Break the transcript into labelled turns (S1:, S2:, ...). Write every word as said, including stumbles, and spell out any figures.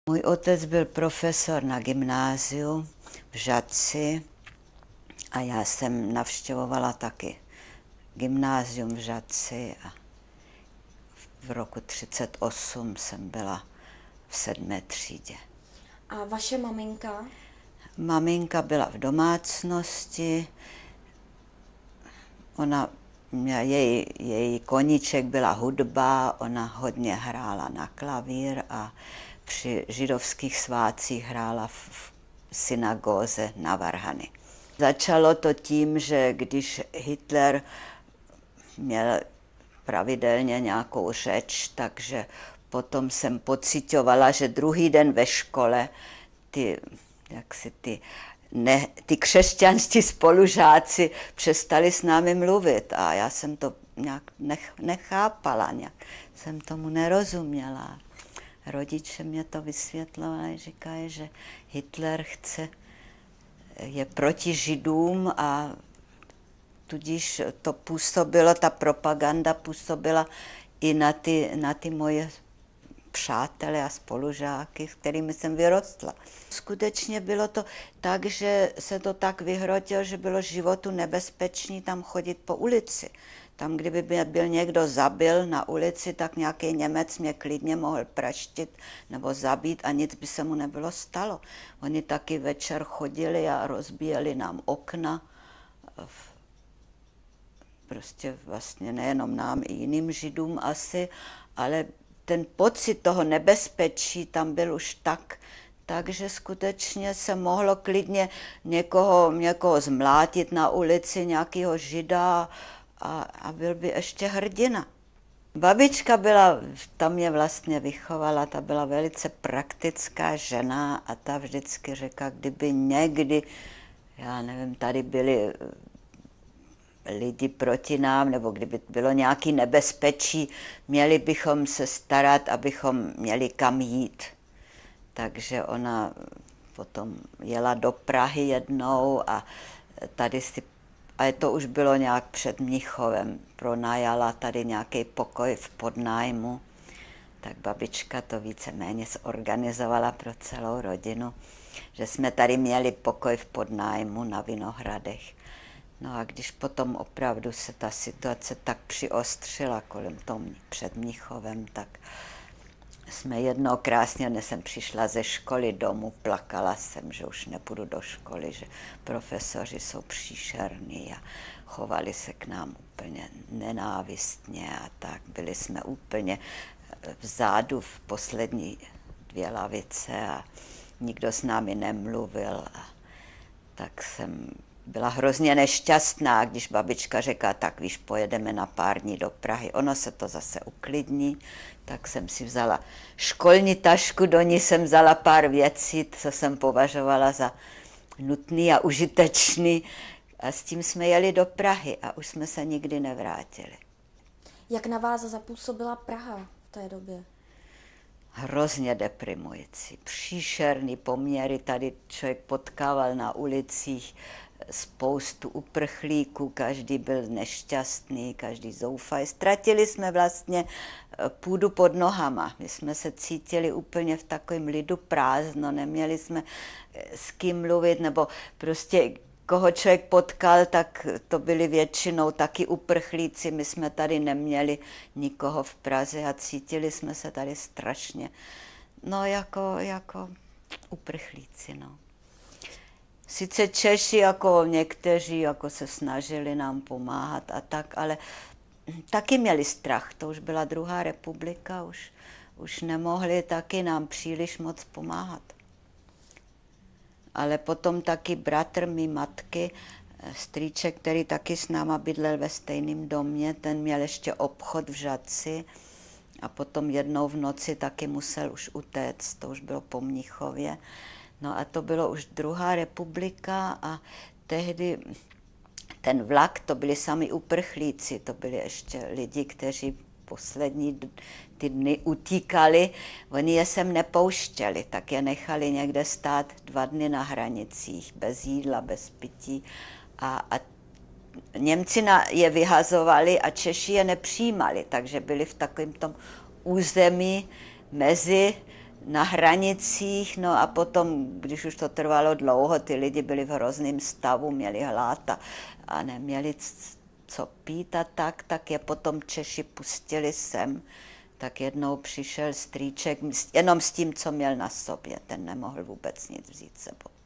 S1: Můj otec byl profesor na gymnáziu v Žatci a já jsem navštěvovala taky gymnázium v Žatci a v roku třicet osm jsem byla v sedmé třídě.
S2: A vaše maminka?
S1: Maminka byla v domácnosti, ona, její, její koníček byla hudba, ona hodně hrála na klavír a při židovských svátcích hrála v synagóze na varhany. Začalo to tím, že když Hitler měl pravidelně nějakou řeč, takže potom jsem pociťovala, že druhý den ve škole ty, jak si ty, ne, ty křesťanští spolužáci přestali s námi mluvit a já jsem to nějak nech, nechápala, nějak jsem tomu nerozuměla. Rodiče mě to vysvětlovali, říkají, že Hitler chce, je proti Židům a tudíž to působilo, ta propaganda působila i na ty, na ty moje přátele a spolužáky, s kterými jsem vyrostla. Skutečně bylo to tak, že se to tak vyhrotilo, že bylo životu nebezpečný tam chodit po ulici. Tam, kdyby byl někdo zabil na ulici, tak nějaký Němec mě klidně mohl praštit nebo zabít a nic by se mu nebylo stalo. Oni taky večer chodili a rozbíjeli nám okna. Prostě vlastně nejenom nám, i jiným Židům asi, ale ten pocit toho nebezpečí tam byl už tak, takže skutečně se mohlo klidně někoho, někoho zmlátit na ulici, nějakého Žida a, a byl by ještě hrdina. Babička byla, ta mě vlastně vychovala, ta byla velice praktická žena a ta vždycky řekla, kdyby někdy, já nevím, tady byli lidi proti nám, nebo kdyby bylo nějaké nebezpečí, měli bychom se starat, abychom měli kam jít. Takže ona potom jela do Prahy jednou a tady si, a to už bylo nějak před Mnichovem, pronajala tady nějaký pokoj v podnájmu, tak babička to víceméně zorganizovala pro celou rodinu, že jsme tady měli pokoj v podnájmu na Vinohradech. No a když potom opravdu se ta situace tak přiostřila kolem toho před Mnichovem, tak jsme jednou krásně, než jsem přišla ze školy domů, plakala jsem, že už nepůjdu do školy, že profesoři jsou příšerní a chovali se k nám úplně nenávistně a tak. Byli jsme úplně vzadu v poslední dvě lavice a nikdo s námi nemluvil. A tak jsem byla hrozně nešťastná, když babička řekla, tak víš, pojedeme na pár dní do Prahy. Ono se to zase uklidní, tak jsem si vzala školní tašku, do ní jsem vzala pár věcí, co jsem považovala za nutný a užitečný. A s tím jsme jeli do Prahy a už jsme se nikdy nevrátili.
S2: Jak na vás zapůsobila Praha v té době?
S1: Hrozně deprimující, příšerný poměry, tady člověk potkával na ulicích spoustu uprchlíků, každý byl nešťastný, každý zoufalý. Ztratili jsme vlastně půdu pod nohama, my jsme se cítili úplně v takovém lidu prázdno, neměli jsme s kým mluvit, nebo prostě koho člověk potkal, tak to byli většinou taky uprchlíci, my jsme tady neměli nikoho v Praze a cítili jsme se tady strašně, no jako, jako uprchlíci, no. Sice Češi jako někteří jako se snažili nám pomáhat a tak, ale taky měli strach, to už byla druhá republika, už, už nemohli taky nám příliš moc pomáhat. Ale potom taky bratr mý matky, strýček, který taky s náma bydlel ve stejném domě, ten měl ještě obchod v Žatci a potom jednou v noci taky musel už utéct, to už bylo po Mnichově. No a to bylo už druhá republika a tehdy ten vlak, to byli sami uprchlíci, to byli ještě lidi, kteří poslední ty dny utíkali, oni je sem nepouštěli, tak je nechali někde stát dva dny na hranicích, bez jídla, bez pití a, a Němci je vyhazovali a Češi je nepřijímali, takže byli v takovém tom území mezi na hranicích, no a potom, když už to trvalo dlouho, ty lidi byli v hrozném stavu, měli hlad a, a neměli co pít a tak, tak je potom Češi pustili sem. Tak jednou přišel strýček jenom s tím, co měl na sobě, ten nemohl vůbec nic vzít sebou.